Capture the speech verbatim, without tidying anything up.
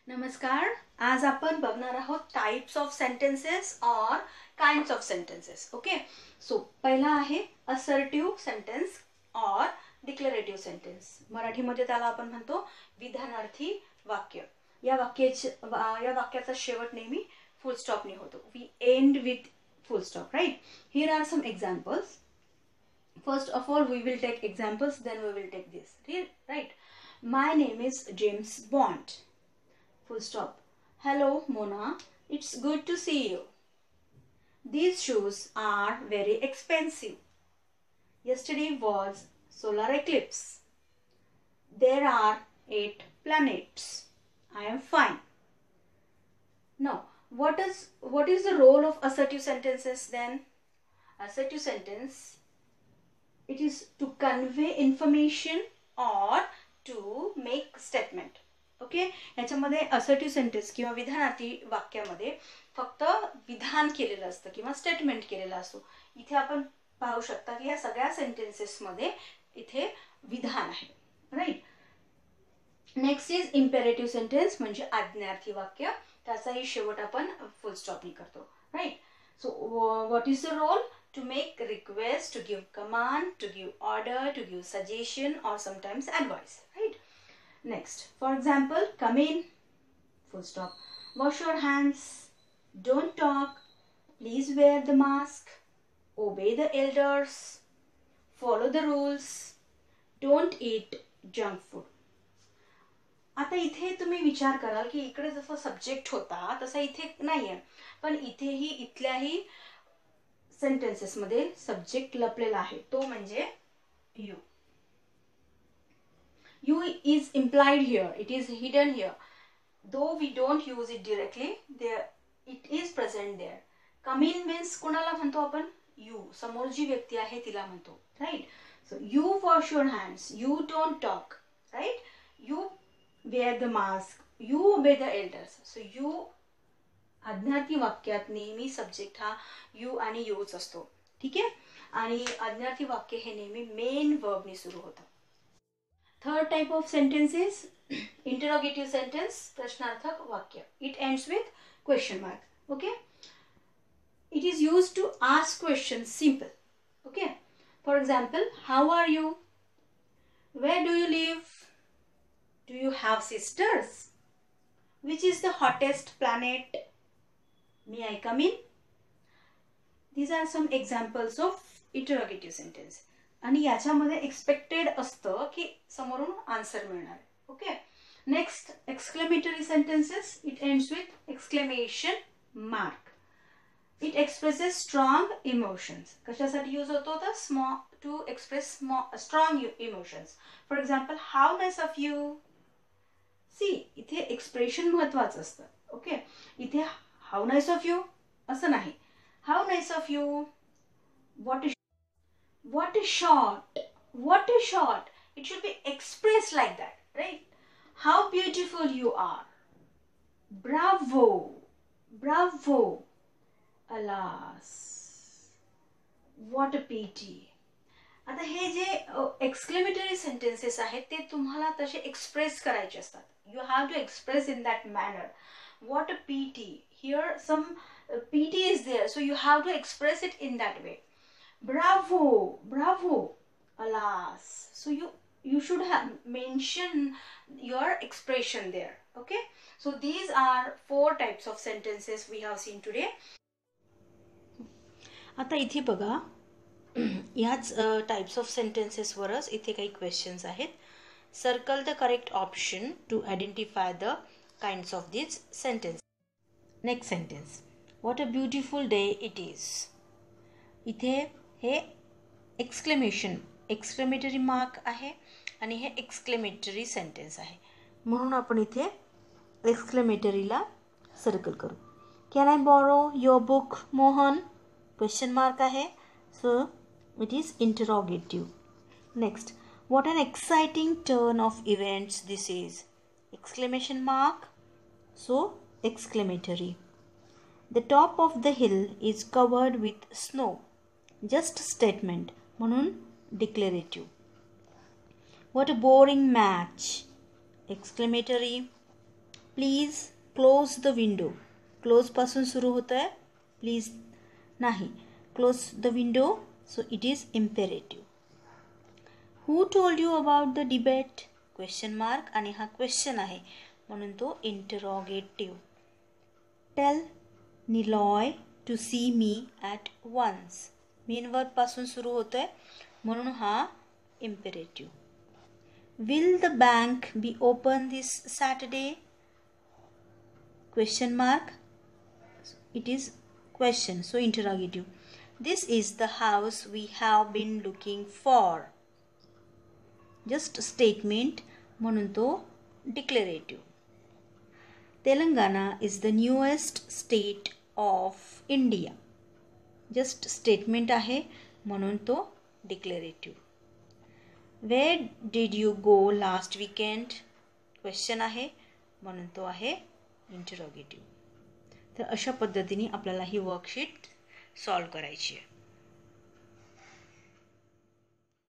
नमस्कार. आज आपण बघणार आहोत टाइप्स ऑफ सेंटेन्सेस और kinds of sentences. Okay, so पहिला आहे असर्टिव्ह सेंटेन्स और डिक्लेरेटिव्ह सेंटेन्स. मराठीमध्ये त्याला आपण म्हणतो विधानार्थी वाक्य. या वाक्याचे या वाक्याचा शेवट नेहमी फुल स्टॉपने होतो. We end with full stop, right? Here are some examples. First of all, we will take examples, then we will take this. Right? My name is James Bond. Full stop. Hello, Mona. It's good to see you. These shoes are very expensive. Yesterday was solar eclipse. There are eight planets. I am fine. Now, what is what is the role of assertive sentences then? Assertive sentence, it is to convey information or to make statement. Okay, याच्यामध्ये assertive sentence किंवा विधानार्थी वाक्यामध्ये फक्त विधान केलेलं असतं किंवा statement केलेलं असतो. इथे आपण पाहू शकता की या सगळ्या सेंटेन्सेसमध्ये इथे विधान आहे. Right. Next is imperative sentence, म्हणजे आज्ञार्थी वाक्य. त्याचाही शेवट आपण फुल स्टॉपनी करतो. Right. So what is the role? To make request, to give command, to give order, to give suggestion or sometimes advice, right? Next, for example, come in, full stop. Wash your hands, don't talk, please wear the mask, obey the elders, follow the rules, don't eat junk food. आता इथे तुम्ही विचार कराल की इकडे जसा subject होता तसा इथे नाहीये, पण इथेही इथल्याही सेंटेन्सेस मध्ये सब्जेक्ट लपलेला आहे, तो म्हणजे you. You is implied here, it is hidden here. Though we don't use it directly, there it is present there. Come in means कोणाला म्हणतो आपण? यू. समोर जी व्यक्ती आहे तिला म्हणतो. Right. So you wash your hands, you don't talk. Right. You wear the mask, you obey the elders. So you आज्ञार्थी वाक्यात नेहमी सब्जेक्ट हा यू आणि यूच असतो. ठीक आहे. आणि आज्ञार्थी वाक्य हे नेहमी मेन वर्बनी सुरू होतं. Third type of sentences, interrogative sentence, प्रश्नार्थक वाक्य. It ends with question mark. Okay. It is used to ask question simple. Okay. For example, how are you? Where do you live? Do you have sisters? Which is the hottest planet? May I come in? These are some examples of interrogative sentence. आणि याच्यामध्ये expected असतं की समोरून answer मिळणार. Okay. Next, exclamatory sentences. It ends with exclamation mark. It expresses strong emotions. कशासाठी use होतो? तर स्मॉ to express strong emotions. For example, how nice of you. See, इथे एक्सप्रेशन महत्वाचं असतं. ओके. इथे हाऊ नाईस ऑफ यू असं नाही. How nice of you. What is what is short. What is short. It should be express like that. Right. How beautiful you are. Bravo. Bravo. Alas. What a pity. आता हे जे exclamatory sentences आहेत ते तुम्हाला तसे express करायचे असतात. You have to express in that manner. What a pity. Here some uh, pity is there, so you have to express it in that way. Bravo, bravo, alas. So you you should have mention your expression there. Okay. So these are four types of sentences we have seen today. आता इथे बघा, याच types of sentences वरच इथे काही questions आहेत. Circle the correct option to identify the kinds of these sentences. Next sentence. What a beautiful day it is. इथे हे एक्सक्लेमेशन एक्सक्लेमेटरी मार्क आहे आणि हे एक्सक्लेमेटरी सेंटेन्स आहे, म्हणून आपण इथे एक्सक्लेमेटरीला सर्कल करू. Can I borrow your book Mohan? Question mark आहे, so it is interrogative. Next, what an exciting turn of events this is. Exclamation mark, so exclamatory. The top of the hill is covered with snow. Just statement, म्हणून declarative. What a boring match. Exclamatory. Please close the window. क्लोजपासून सुरू होतं आहे, please नाही. Close the window, so it is imperative. Who told you about the debate? Question mark आणि हा question आहे म्हणून तो interrogative. Tell Niloy to see me at once. Main वर्बपासून सुरू होतं आहे म्हणून हा imperative. Will the bank be open this Saturday? Question mark, it is question, so interrogative. This is the house we have been looking for. Just statement म्हणून तो declarative. Telangana is the newest state of India. Just statement आहे म्हणून तो declarative. Where did you go last weekend? Question आहे म्हणून तो आहे interrogative. तर अशा पद्धतीने आपल्याला ही वर्कशीट सॉल्व करायची आहे.